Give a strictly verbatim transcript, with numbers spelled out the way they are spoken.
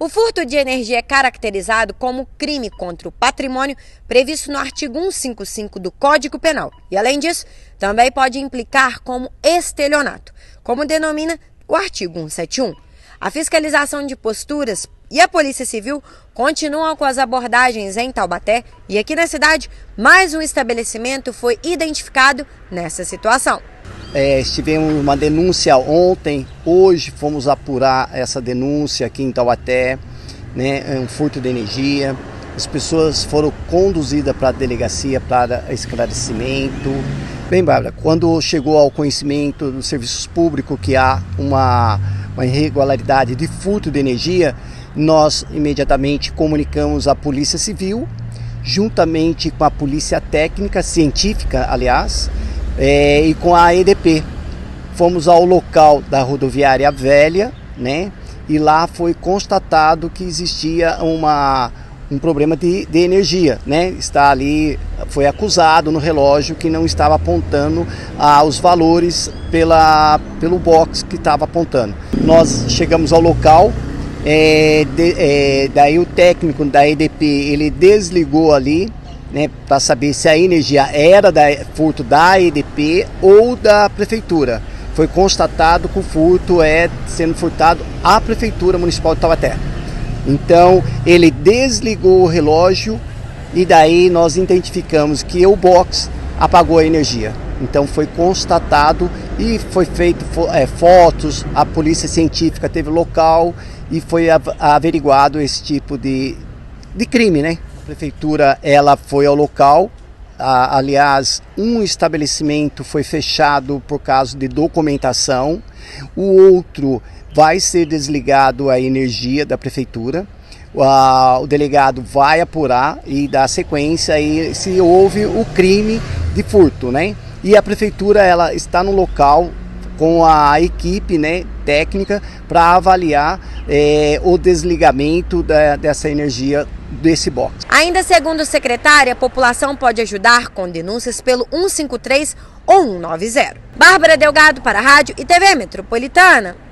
O furto de energia é caracterizado como crime contra o patrimônio previsto no artigo cento e cinquenta e cinco do Código Penal. E, além disso, também pode implicar como estelionato, como denomina o artigo cento e setenta e um. A fiscalização de posturas e a Polícia Civil continuam com as abordagens em Taubaté e aqui na cidade, mais um estabelecimento foi identificado nessa situação. É, tivemos uma denúncia ontem, hoje fomos apurar essa denúncia aqui em Taubaté, né, um furto de energia. As pessoas foram conduzidas para a delegacia para esclarecimento. Bem, Bárbara, quando chegou ao conhecimento dos serviços públicos que há uma, uma irregularidade de furto de energia, nós imediatamente comunicamos à Polícia Civil, juntamente com a Polícia Técnica, Científica, aliás, É, e com a E D P. Fomos ao local da rodoviária velha, né? E lá foi constatado que existia uma, um problema de, de energia, né? Está ali, foi acusado no relógio que não estava apontando ah, os valores pela, pelo box que estava apontando. Nós chegamos ao local, é, de, é, daí o técnico da E D P, ele desligou ali, né, para saber se a energia era da furto da E D P ou da prefeitura. Foi constatado que o furto é sendo furtado à Prefeitura Municipal de Taubaté. Então ele desligou o relógio e daí nós identificamos que o box apagou a energia. Então foi constatado e foi feito é, fotos, a polícia científica teve local e foi averiguado esse tipo de, de crime, né? A prefeitura ela foi ao local, a, aliás, um estabelecimento foi fechado por causa de documentação, o outro vai ser desligado a energia da prefeitura, o, a, o delegado vai apurar e dar sequência aí se houve o crime de furto, né? E a prefeitura ela está no local com a equipe, né, técnica para avaliar é, o desligamento da, dessa energia desse box. Ainda segundo o secretário, a população pode ajudar com denúncias pelo um cinco três ou um nove zero. Bárbara Delgado para a Rádio e T V Metropolitana.